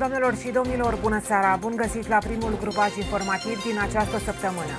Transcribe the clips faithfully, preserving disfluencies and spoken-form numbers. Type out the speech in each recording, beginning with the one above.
Doamnelor și domnilor, bună seara! Bun găsit la primul grupaj informativ din această săptămână.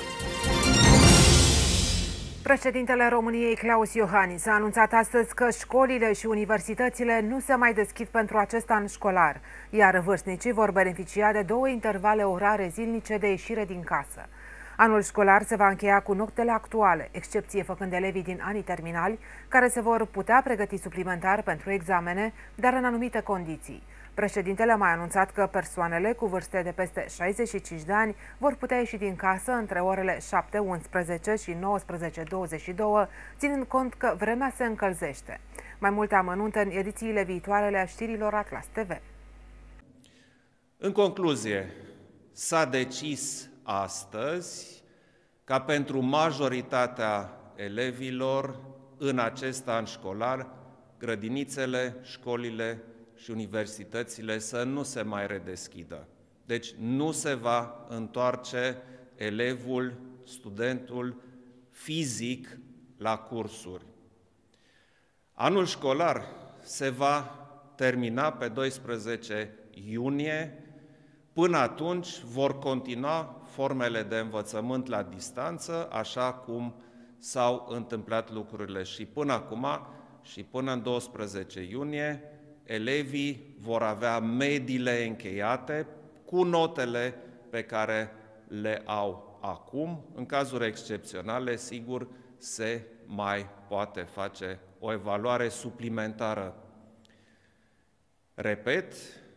Președintele României, Klaus Iohannis, a anunțat astăzi că școlile și universitățile nu se mai deschid pentru acest an școlar, iar vârstnicii vor beneficia de două intervale orare zilnice de ieșire din casă. Anul școlar se va încheia cu noctele actuale, excepție făcând elevii din anii terminali, care se vor putea pregăti suplimentar pentru examene, dar în anumite condiții. Președintele a mai anunțat că persoanele cu vârste de peste șaizeci și cinci de ani vor putea ieși din casă între orele șapte unsprezece și nouăsprezece douăzeci și doi, ținând cont că vremea se încălzește. Mai multe amănunte în edițiile viitoare ale știrilor Atlas T V. În concluzie, s-a decis astăzi ca pentru majoritatea elevilor în acest an școlar, grădinițele, școlile și universitățile să nu se mai redeschidă. Deci nu se va întoarce elevul, studentul fizic la cursuri. Anul școlar se va termina pe doisprezece iunie. Până atunci vor continua formele de învățământ la distanță, așa cum s-au întâmplat lucrurile și până acum, și până în doisprezece iunie, elevii vor avea mediile încheiate cu notele pe care le au acum. În cazuri excepționale, sigur, se mai poate face o evaluare suplimentară. Repet,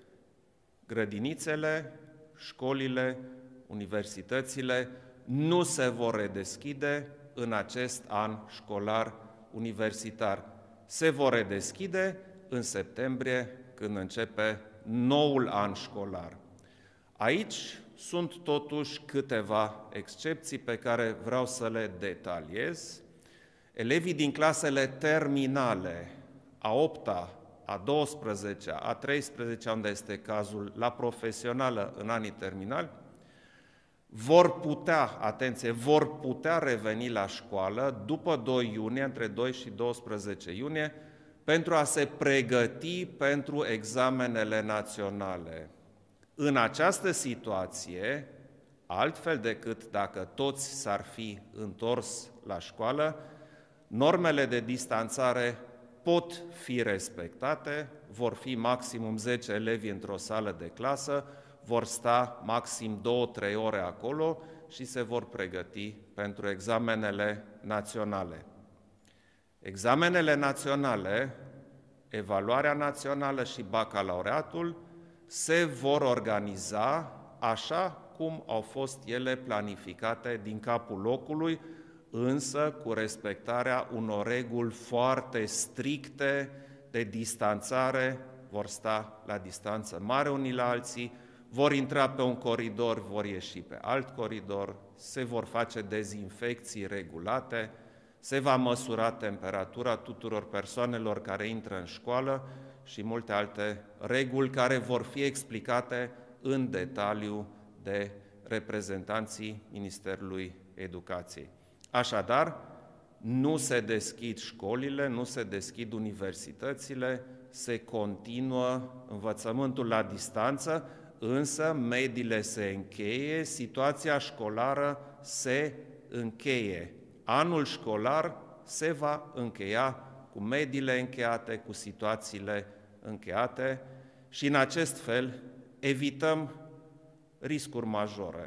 grădinițele, școlile, universitățile nu se vor redeschide în acest an școlar universitar. Se vor redeschide în septembrie, când începe noul an școlar. Aici sunt totuși câteva excepții pe care vreau să le detaliez. Elevii din clasele terminale, a opta, a douăsprezecea, a treisprezecea, unde este cazul, la profesională în anii terminali, vor putea, atenție, vor putea reveni la școală după doi iunie, între doi și doisprezece iunie, pentru a se pregăti pentru examenele naționale. În această situație, altfel decât dacă toți s-ar fi întors la școală, normele de distanțare pot fi respectate, vor fi maximum zece elevi într-o sală de clasă, vor sta maxim două trei ore acolo și se vor pregăti pentru examenele naționale. Examenele naționale, evaluarea națională și bacalaureatul se vor organiza așa cum au fost ele planificate din capul locului, însă cu respectarea unor reguli foarte stricte de distanțare, vor sta la distanță mare unii la alții, vor intra pe un coridor, vor ieși pe alt coridor, se vor face dezinfecții regulate, se va măsura temperatura tuturor persoanelor care intră în școală și multe alte reguli care vor fi explicate în detaliu de reprezentanții Ministerului Educației. Așadar, nu se deschid școlile, nu se deschid universitățile, se continuă învățământul la distanță, însă mediile se încheie, situația școlară se încheie. Anul școlar se va încheia cu mediile încheiate, cu situațiile încheiate și în acest fel evităm riscuri majore.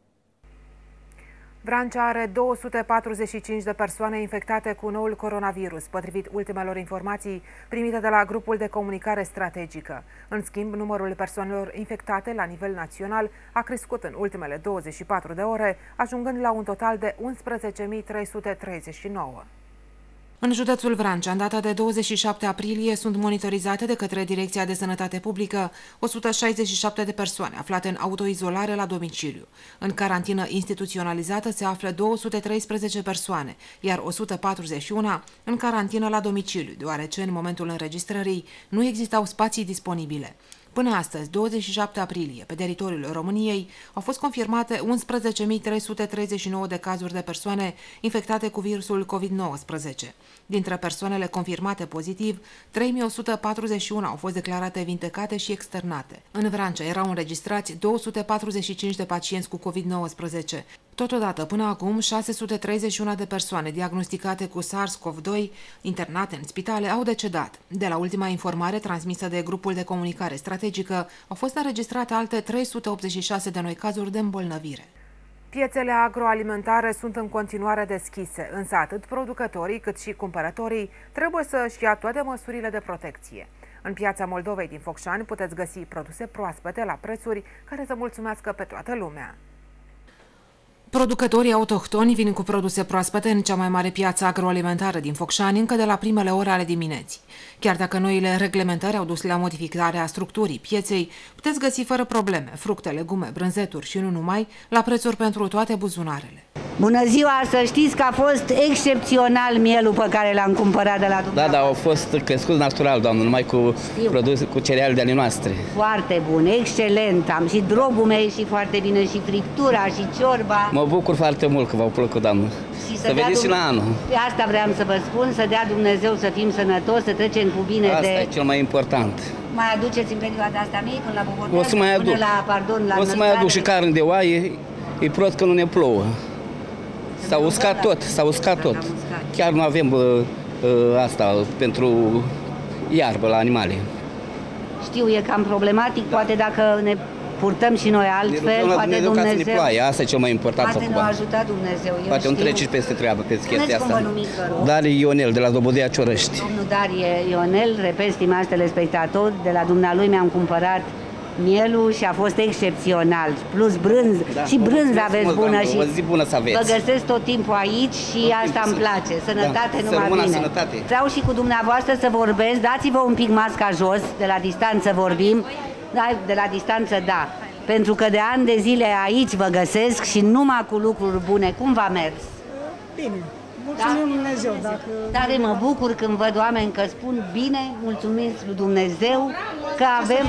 Vrancea are două sute patruzeci și cinci de persoane infectate cu noul coronavirus, potrivit ultimelor informații primite de la grupul de comunicare strategică. În schimb, numărul persoanelor infectate la nivel național a crescut în ultimele douăzeci și patru de ore, ajungând la un total de unsprezece mii trei sute treizeci și nouă. În județul Vrancea, în data de douăzeci și șapte aprilie, sunt monitorizate de către Direcția de Sănătate Publică o sută șaizeci și șapte de persoane aflate în autoizolare la domiciliu. În carantină instituționalizată se află două sute treisprezece persoane, iar o sută patruzeci și unu în carantină la domiciliu, deoarece în momentul înregistrării nu existau spații disponibile. Până astăzi, douăzeci și șapte aprilie, pe teritoriul României au fost confirmate unsprezece mii trei sute treizeci și nouă de cazuri de persoane infectate cu virusul COVID nouăsprezece. Dintre persoanele confirmate pozitiv, trei mii o sută patruzeci și unu au fost declarate vindecate și externate. În Vrancea erau înregistrați două sute patruzeci și cinci de pacienți cu COVID nouăsprezece. Totodată, până acum, șase sute treizeci și unu de persoane diagnosticate cu SARS-CoV doi internate în spitale au decedat. De la ultima informare transmisă de grupul de comunicare strategică, au fost înregistrate alte trei sute optzeci și șase de noi cazuri de îmbolnăvire. Piețele agroalimentare sunt în continuare deschise, însă atât producătorii cât și cumpărătorii trebuie să-și ia toate măsurile de protecție. În piața Moldovei din Focșani puteți găsi produse proaspete la prețuri care să mulțumească pe toată lumea. Producătorii autohtoni vin cu produse proaspete în cea mai mare piață agroalimentară din Focșani încă de la primele ore ale dimineții. Chiar dacă noile reglementări au dus la modificarea structurii pieței, puteți găsi fără probleme fructe, legume, brânzeturi și nu numai, la prețuri pentru toate buzunarele. Bună ziua! Să știți că a fost excepțional mielul pe care l-am cumpărat de la dumneavoastră. Da, da, au fost crescut natural, doamnă, numai cu produse, cu cereale de ale noastre. Foarte bun, excelent. Am și drobul meu și foarte bine, și friptura, și ciorba. Mă bucur foarte mult că v-au plăcut, doamnă. Și să, să vedeți și la anul. Pe asta vreau să vă spun, să dea Dumnezeu să fim sănătoși, să trecem cu bine asta de... e cel mai important. Mai aduceți în perioada asta mie până la Bobotează? O să mai aduc. La, pardon, la o să mai aduc și carne de oaie, e prost că nu ne plouă. S-a uscat tot, s-a uscat tot. Chiar nu avem uh, uh, asta pentru iarbă la animale. Știu, e cam problematic, da. Poate dacă ne purtăm și noi altfel, ne poate Dumnezeu... Dumnezeu ne ploaie, asta e cel mai important. Poate ne-a ajutat Dumnezeu, eu Poate știu. nu treci peste treabă, pe chestia asta. Cum vă numiți, vă rog? Darie Ionel, de la Dobodea Ciorăști. Domnul Darie Ionel, repet, stimați telespectatori, de la dumnealui mi-am cumpărat mielul și a fost excepțional. Plus brânză, da, și brânză aveți mult, bună și o zi bună să aveți. Vă găsesc tot timpul aici și tot asta îmi place. Sănătate, da, numai bine. Sănătate. Vreau și cu dumneavoastră să vorbesc. Dați-vă un pic masca jos, de la distanță vorbim. Da, de la distanță, da. Pentru că de ani de zile aici vă găsesc și numai cu lucruri bune. Cum v-a mers? Bine. Mulțumim da? Dumnezeu. Dacă... Tare mă bucur când văd oameni că spun bine, mulțumiți lui Dumnezeu că avem...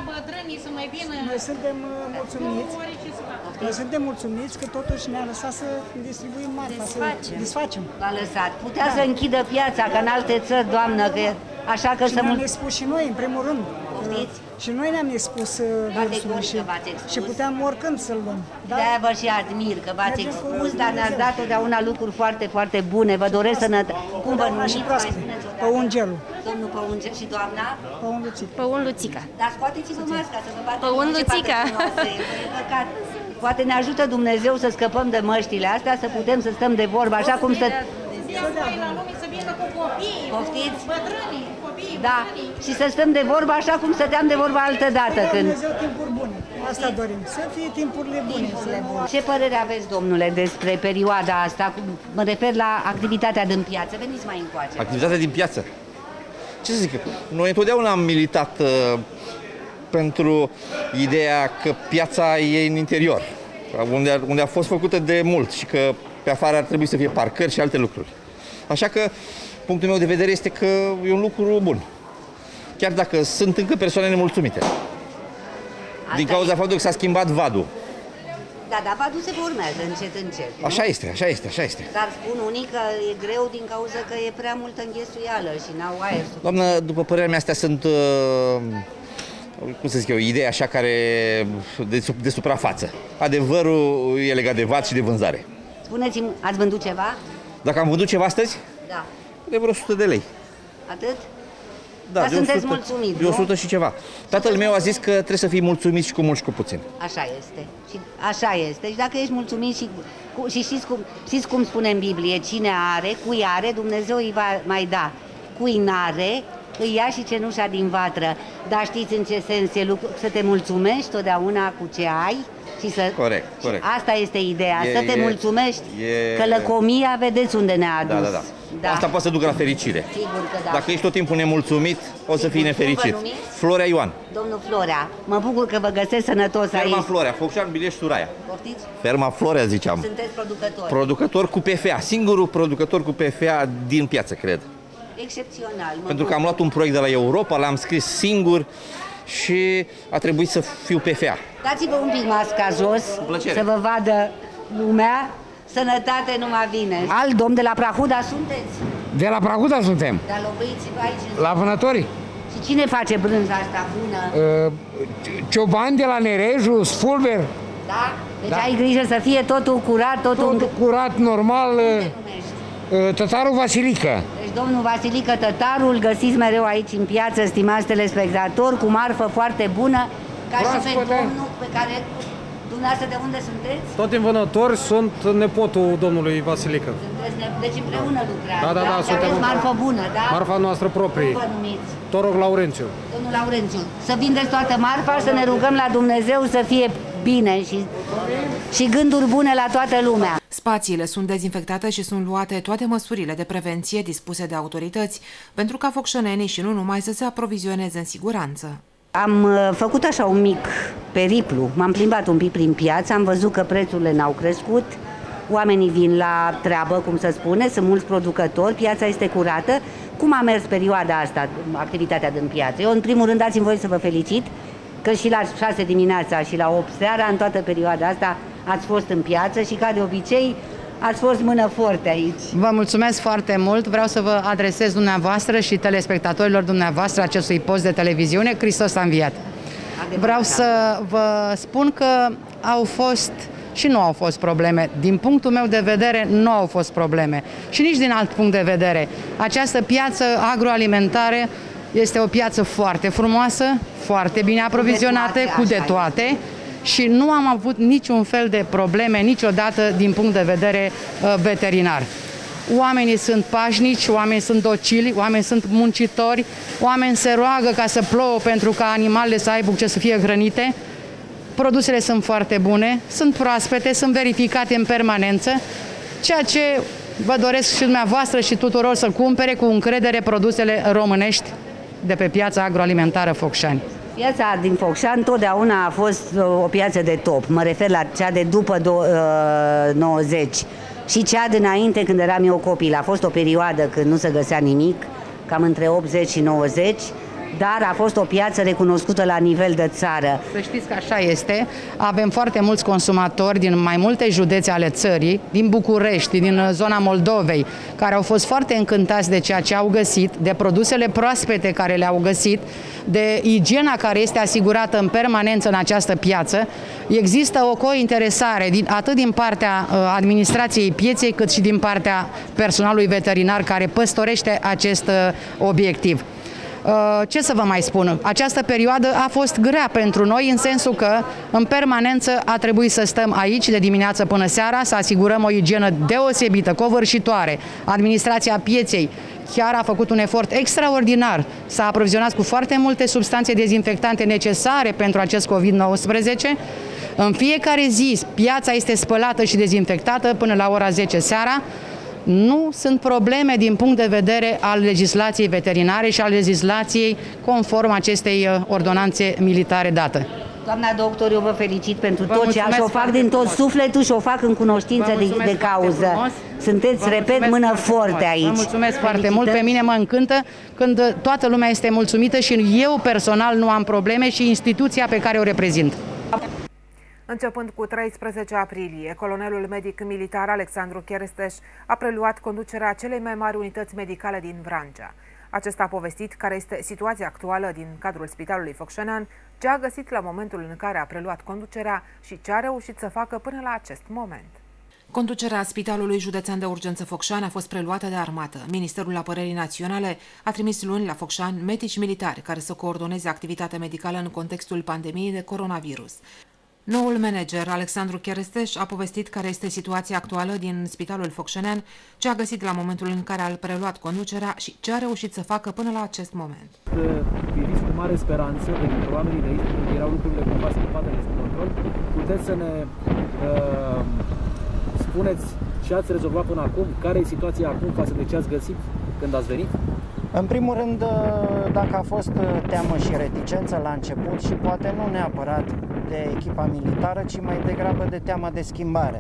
Noi suntem mulțumiți. Noi suntem mulțumiți că totuși ne-a lăsat să distribuim marfa, să desfacem. V-a lăsat. Putea da. să închidă piața, ca în alte țări, doamnă, că așa că și să... ne-am expus și noi, în primul rând. Știți? Și noi ne-am expus virusul și, și puteam oricând să-l luăm. Da? De-aia vă și admir că v-ați expus, dar ne-ați dat totdeauna lucruri foarte, foarte bune. Vă doresc sănătate. Cum vă numiți? Păungelul. Domnul Păungel și doamna? Păun Luțica. Păun Luțica. Dar scoateți-vă masca să vă bată. Păun Luțica. Poate ne ajută Dumnezeu să scăpăm de măștile astea, să putem să stăm de vorbă, așa cum să... Poftiți? Da, și să stăm de vorbă așa cum stăteam de vorbă altă dată. Când... Dumnezeu timpuri bune. Asta dorim, să fie timpurile bune. Timpurile bune. Ce părere aveți, domnule, despre perioada asta? Mă refer la activitatea din piață. Veniți mai încoace. Activitatea din piață? Ce să zic? Noi întotdeauna am militat uh, pentru ideea că piața e în interior, unde a, unde a fost făcută de mult și că pe afară ar trebui să fie parcări și alte lucruri. Așa că punctul meu de vedere este că e un lucru bun. Chiar dacă sunt încă persoane nemulțumite. Asta din cauza e... faptului că s-a schimbat vadul. Da, dar vadul se urmează încet, încet. Nu? Așa este, așa este, așa este. Dar spun unii că e greu din cauza că e prea multă înghesuială și n-au aer. Doamnă, după părerea mea, astea sunt, uh, cum să zic eu, idei așa care de, de suprafață. Adevărul e legat de vad și de vânzare. Spuneți-mi, ați vândut ceva? Dacă am vândut ceva astăzi? Da. De vreo o sută de lei. Atât? Da, dar de sunteți o sută, mulțumit, de o sută și ceva. Tatăl meu a zis că trebuie să fii mulțumit și cu mult și cu puțin. Așa este. Și așa este. Și dacă ești mulțumit și, cu, și știți, cum, știți cum spune în Biblie, cine are, cui are, Dumnezeu îi va mai da. Cui n-are, îi ia și cenușa din vatră. Dar știți în ce sens e lucru? Să te mulțumești totdeauna cu ce ai. Și să, corect, corect. Și asta este ideea, e, să te e, mulțumești, e... că lăcomia vedeți unde ne-a adus. Da, da, da. Da. Asta poate să ducă la fericire. Sigur că da. Dacă ești tot timpul nemulțumit, o să Sigur. fii nefericit. Florea Ioan. Domnul Florea, mă bucur că vă găsesc sănătos Ferma aici. Ferma Florea, Focșani, Bileș, Suraia. Poftiți? Ferma Florea, ziceam. Sunteți producător. Producător cu P F A, singurul producător cu P F A din piață, cred. Excepțional. Pentru că am luat un proiect de la Europa, l-am scris singur și a trebuit să fiu P F A. Dați-vă un pic masca jos, să vă vadă lumea. Sănătate numai bine. Alt domn de la Prahuda sunteți? De la Prahuda suntem. Dar locuiți-vă aici. La Vânători. Și cine face brânza asta bună? Uh, Cioban de la Nereju, Spulber. Da? Deci Da. ai grijă să fie totul curat, totul... Totul curat, normal. Cum te numești? Uh, Tătarul Vasilică. Deci domnul Vasilică Tătarul, găsiți mereu aici în piață, stimați telespectatori, cu marfă foarte bună, ca și pe Proaspătă. domnul pe care... Dumneavoastră de unde sunteți? Tot din Vânători, sunt nepotul domnului Vasilică. Sunteți ne... Deci împreună lucrați, Da, da, da, Și suntem aveți împreună. marfă bună, da? Marfa noastră proprie. Cum vă numiți? Toroc Laurențiu. Domnul Laurențiu, să vindeți toată marfa, să ne rugăm la Dumnezeu să fie bine și, și gânduri bune la toată lumea. Spațiile sunt dezinfectate și sunt luate toate măsurile de prevenție dispuse de autorități pentru ca focșănenii și nu numai să se aprovizioneze în siguranță. Am uh, făcut așa un mic periplu, m-am plimbat un pic prin piață, am văzut că prețurile n-au crescut, oamenii vin la treabă, cum se spune, sunt mulți producători, piața este curată. Cum a mers perioada asta, activitatea din piață? Eu, în primul rând, dați-mi voie să vă felicit că și la șase dimineața și la opt seara, în toată perioada asta, ați fost în piață și, ca de obicei, ați fost mână forte aici. Vă mulțumesc foarte mult. Vreau să vă adresez dumneavoastră și telespectatorilor dumneavoastră acestui post de televiziune. Hristos a înviat. Vreau să vă spun că au fost și nu au fost probleme. Din punctul meu de vedere, nu au fost probleme. Și nici din alt punct de vedere. Această piață agroalimentară este o piață foarte frumoasă, foarte bine aprovizionată, cu de toate. Și nu am avut niciun fel de probleme niciodată din punct de vedere uh, veterinar. Oamenii sunt pașnici, oamenii sunt docili, oamenii sunt muncitori, oamenii se roagă ca să plouă pentru ca animalele să aibă ce să fie hrănite. Produsele sunt foarte bune, sunt proaspete, sunt verificate în permanență, ceea ce vă doresc și dumneavoastră și tuturor să cumpere cu încredere produsele românești de pe piața agroalimentară Focșani. Piața din Focșani totdeauna a fost o piață de top. Mă refer la cea de după nouăzeci și cea dinainte, când eram eu copil. A fost o perioadă când nu se găsea nimic, cam între optzeci și nouăzeci, dar a fost o piață recunoscută la nivel de țară. Să știți că așa este. Avem foarte mulți consumatori din mai multe județe ale țării, din București, din zona Moldovei, care au fost foarte încântați de ceea ce au găsit, de produsele proaspete care le-au găsit, de igiena care este asigurată în permanență în această piață. Există o cointeresare din, atât din partea uh, administrației pieței, cât și din partea personalului veterinar care păstorește acest uh, obiectiv. Ce să vă mai spun? Această perioadă a fost grea pentru noi în sensul că în permanență a trebuit să stăm aici de dimineață până seara, să asigurăm o igienă deosebită, covârșitoare. Administrația pieței chiar a făcut un efort extraordinar să aprovizionați cu foarte multe substanțe dezinfectante necesare pentru acest COVID nouăsprezece. În fiecare zi piața este spălată și dezinfectată până la ora zece seara. Nu sunt probleme din punct de vedere al legislației veterinare și al legislației conform acestei ordonanțe militare date. Doamna doctor, eu vă felicit pentru vă tot ce și o fac din tot sufletul și o fac în cunoștință de, de cauză. Sunteți, vă repet, mână forte aici. Vă mulțumesc foarte mult, pe mine mă încântă când toată lumea este mulțumită și eu personal nu am probleme și instituția pe care o reprezint. Începând cu treisprezece aprilie, colonelul medic militar Alexandru Cheresteș a preluat conducerea celei mai mari unități medicale din Vrancea. Acesta a povestit care este situația actuală din cadrul Spitalului Focșănean, ce a găsit la momentul în care a preluat conducerea și ce a reușit să facă până la acest moment. Conducerea Spitalului Județean de Urgență Focșani a fost preluată de armată. Ministerul Apărării Naționale a trimis luni la Focșani medici militari care să coordoneze activitatea medicală în contextul pandemiei de coronavirus. Noul manager, Alexandru Cheresteș, a povestit care este situația actuală din Spitalul Focșănean, ce a găsit la momentul în care a preluat conducerea și ce a reușit să facă până la acest moment. Priviți cu mare speranță de către oamenii de aici, pentru că erau lucrurile cumva scăpate de control. Puteți să ne uh, spuneți ce ați rezolvat până acum, care e situația acum față de ce ați găsit când ați venit? În primul rând, dacă a fost teamă și reticență la început și poate nu neapărat de echipa militară, ci mai degrabă de teamă de schimbare.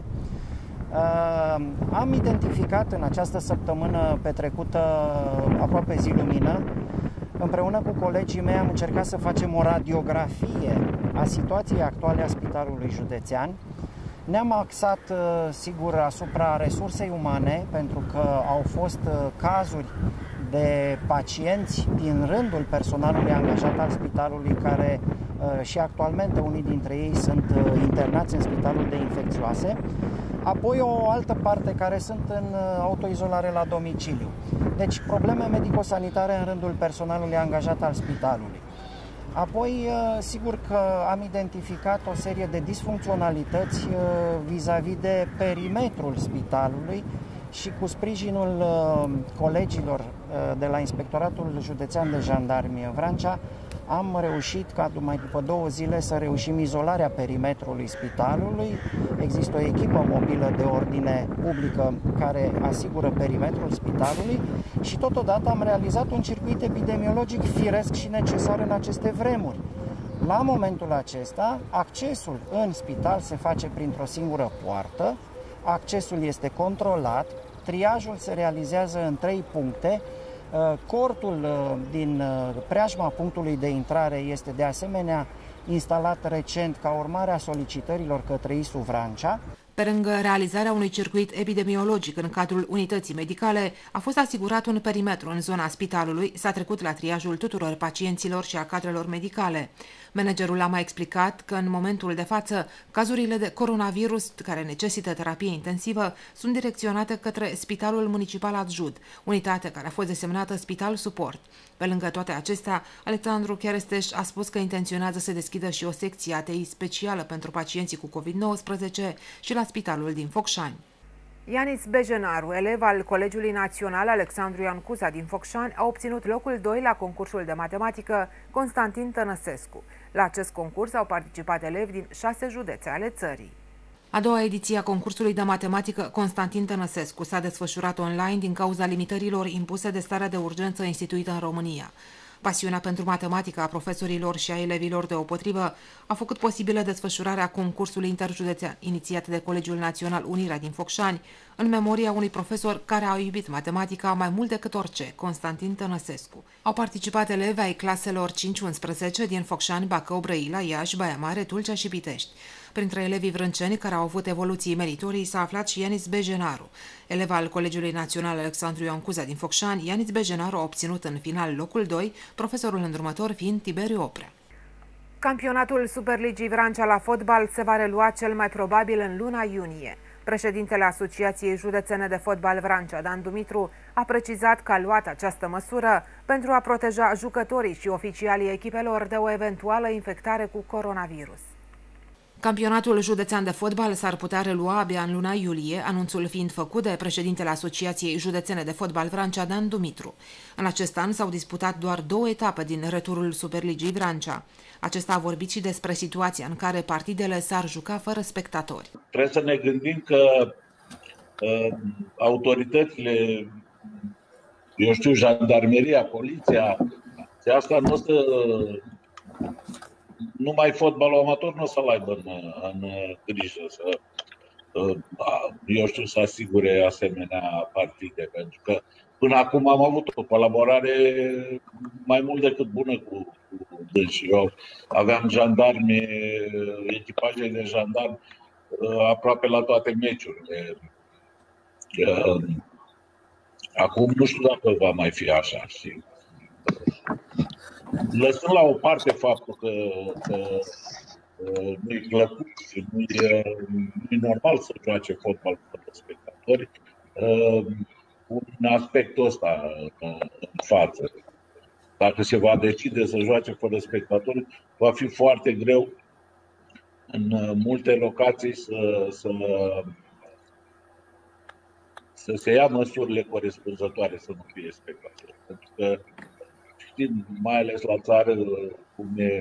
Am identificat în această săptămână petrecută aproape zi lumină împreună cu colegii mei am încercat să facem o radiografie a situației actuale a Spitalului Județean. Ne-am axat, sigur, asupra resursei umane, pentru că au fost cazuri de pacienți din rândul personalului angajat al spitalului, care și actualmente unii dintre ei sunt internați în Spitalul de Infecțioase. Apoi o altă parte care sunt în autoizolare la domiciliu. Deci probleme medico-sanitare în rândul personalului angajat al spitalului. Apoi, sigur că am identificat o serie de disfuncționalități vis-a-vis de perimetrul spitalului și cu sprijinul colegilor de la Inspectoratul Județean de Jandarmi Vrancea am reușit ca mai după două zile să reușim izolarea perimetrului spitalului. Există o echipă mobilă de ordine publică care asigură perimetrul spitalului și totodată am realizat un circuit epidemiologic firesc și necesar în aceste vremuri. La momentul acesta, accesul în spital se face printr-o singură poartă, accesul este controlat, triajul se realizează în trei puncte. Cortul din preajma punctului de intrare este de asemenea instalat recent ca urmare a solicitărilor către I S U Vrancea. Pe lângă realizarea unui circuit epidemiologic în cadrul unității medicale, a fost asigurat un perimetru în zona spitalului, s-a trecut la triajul tuturor pacienților și a cadrelor medicale. Managerul a mai explicat că în momentul de față, cazurile de coronavirus care necesită terapie intensivă sunt direcționate către Spitalul Municipal Adjud, unitate care a fost desemnată Spital Suport. Pe lângă toate acestea, Alexandru Cheresteș a spus că intenționează să deschidă și o secție A T I specială pentru pacienții cu COVID nouăsprezece și la Spitalul din Focșani. Ianis Bejenaru, elev al Colegiului Național Alexandru Ioan Cuza din Focșani, a obținut locul doi la concursul de matematică Constantin Tănăsescu. La acest concurs au participat elevi din șase județe ale țării. A doua ediție a concursului de matematică Constantin Tănăsescu s-a desfășurat online din cauza limitărilor impuse de starea de urgență instituită în România. Pasiunea pentru matematică a profesorilor și a elevilor deopotrivă a făcut posibilă desfășurarea concursului interjudețean inițiat de Colegiul Național Unirea din Focșani, în memoria unui profesor care a iubit matematica mai mult decât orice, Constantin Tănăsescu. Au participat elevi ai claselor cinci unsprezece din Focșani, Bacău, Brăila, Iași, Baia Mare, Tulcea și Pitești. Printre elevii vrânceni care au avut evoluții meritorii s-a aflat și Ianis Bejenaru. Elev al Colegiului Național Alexandru Ioan Cuza din Focșani, Ianis Bejenaru a obținut în final locul doi, profesorul îndrumător fiind Tiberiu Oprea. Campionatul Superligii Vrancea la fotbal se va relua cel mai probabil în luna iunie. Președintele Asociației Județene de Fotbal Vrancea, Dan Dumitru, a precizat că a luat această măsură pentru a proteja jucătorii și oficialii echipelor de o eventuală infectare cu coronavirus. Campionatul județean de fotbal s-ar putea relua abia în luna iulie, anunțul fiind făcut de președintele Asociației Județene de Fotbal Vrancea, Dan Dumitru. În acest an s-au disputat doar două etape din returul Superligii Vrancea. Acesta a vorbit și despre situația în care partidele s-ar juca fără spectatori. Trebuie să ne gândim că uh, autoritățile, eu știu, jandarmeria, poliția, de asta nu o să... Numai fotbalul amator nu o să-l aibă în, în grijă să, eu știu, să asigure asemenea partide. Pentru că până acum am avut o colaborare mai mult decât bună cu, cu dânsi. Eu aveam jandarmi, echipaje de jandarmi aproape la toate meciurile. Acum nu știu dacă va mai fi așa, știi? Lăsând la o parte faptul că, că nu-i plăcut și nu-i, nu-i normal să joace fotbal fără spectatori, un aspectul ăsta în față. Dacă se va decide să joace fără spectatori, va fi foarte greu în multe locații să, să, să se ia măsurile corespunzătoare să nu fie spectatori. Pentru că știm, mai ales la țară, cum e,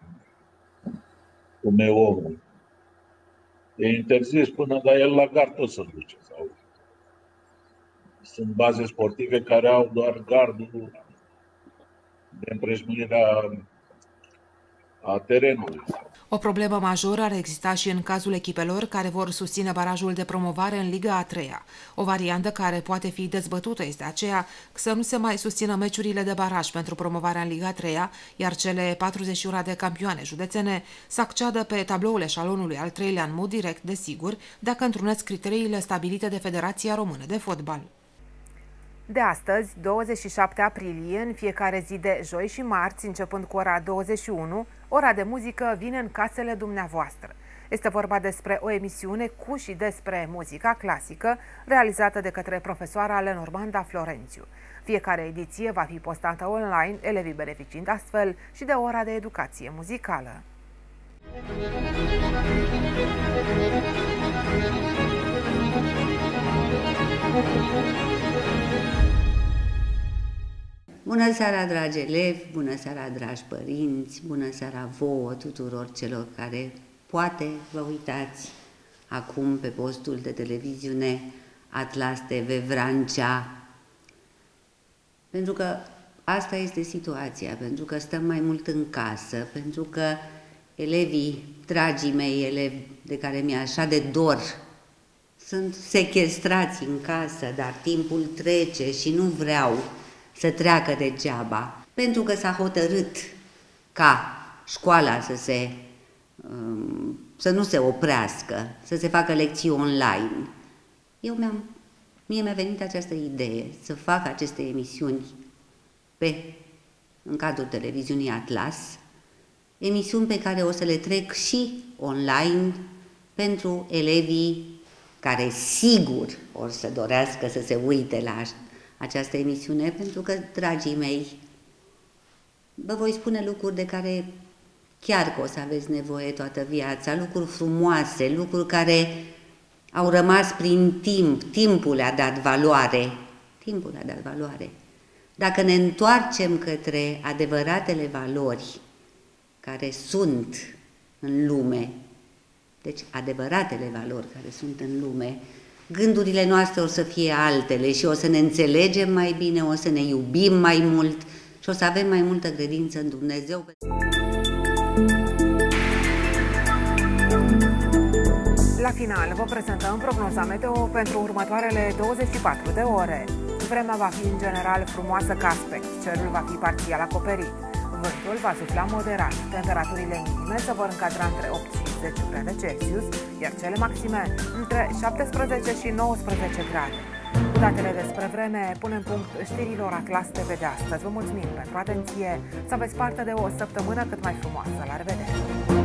cum e omul. E interzis până la el la gard tot să duce. Sau... Sunt baze sportive care au doar gardul de împrejmuirea a terenului. O problemă majoră ar exista și în cazul echipelor care vor susține barajul de promovare în Liga a treia. O variantă care poate fi dezbătută este aceea să nu se mai susțină meciurile de baraj pentru promovarea în Liga a treia, iar cele patruzeci și unu de campioane județene să acceadă pe tabloul eșalonului al treilea în mod direct, desigur, dacă întrunesc criteriile stabilite de Federația Română de Fotbal. De astăzi, douăzeci și șapte aprilie, în fiecare zi de joi și marți, începând cu ora douăzeci și unu, ora de muzică vine în casele dumneavoastră. Este vorba despre o emisiune cu și despre muzica clasică, realizată de către profesoara Lenormanda Florențiu. Fiecare ediție va fi postată online, elevii beneficiind astfel și de ora de educație muzicală. Bună seara, dragi elevi, bună seara, dragi părinți, bună seara vouă tuturor celor care poate vă uitați acum pe postul de televiziune Atlas T V Vrancea. Pentru că asta este situația, pentru că stăm mai mult în casă, pentru că elevii, dragii mei elevi, de care mi-e așa de dor, sunt sechestrați în casă, dar timpul trece și nu vreau să treacă degeaba, pentru că s-a hotărât ca școala să, se, să nu se oprească, să se facă lecții online. Eu mi-am, mie mi-a venit această idee să fac aceste emisiuni pe, în cadrul televiziunii Atlas, emisiuni pe care o să le trec și online pentru elevii care sigur or să dorească să se uite la această emisiune, pentru că, dragii mei, vă voi spune lucruri de care chiar că o să aveți nevoie toată viața, lucruri frumoase, lucruri care au rămas prin timp, timpul le-a dat valoare, timpul le-a dat valoare. Dacă ne întoarcem către adevăratele valori care sunt în lume, deci adevăratele valori care sunt în lume, gândurile noastre o să fie altele și o să ne înțelegem mai bine, o să ne iubim mai mult și o să avem mai multă credință în Dumnezeu. La final vă prezentăm prognoza meteo pentru următoarele douăzeci și patru de ore. Vremea va fi în general frumoasă ca aspect, cerul va fi parțial acoperit. Vântul va sufla moderat, temperaturile minime se vor încadra între opt și zece grade Celsius, iar cele maxime între șaptesprezece și nouăsprezece grade. Cu datele despre vreme punem punct știrilor Atlas T V de astăzi. Vă mulțumim pentru atenție, să aveți parte de o săptămână cât mai frumoasă. La revedere!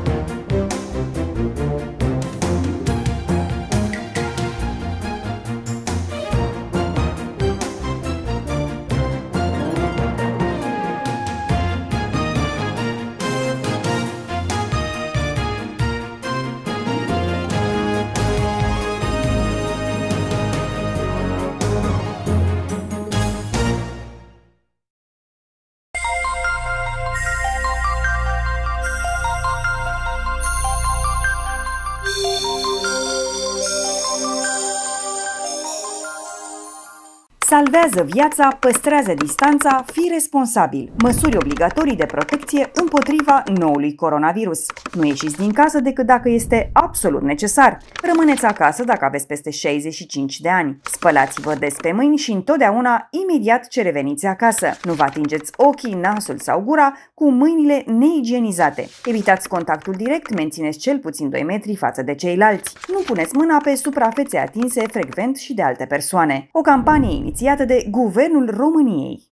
Salvează viața, păstrează distanța, fii responsabil. Măsuri obligatorii de protecție împotriva noului coronavirus. Nu ieșiți din casă decât dacă este absolut necesar. Rămâneți acasă dacă aveți peste șaizeci și cinci de ani. Spălați-vă des pe mâini și întotdeauna imediat ce reveniți acasă. Nu vă atingeți ochii, nasul sau gura cu mâinile neigienizate. Evitați contactul direct, mențineți cel puțin doi metri față de ceilalți. Nu puneți mâna pe suprafețe atinse frecvent și de alte persoane. O campanie inițiată de Guvernul României.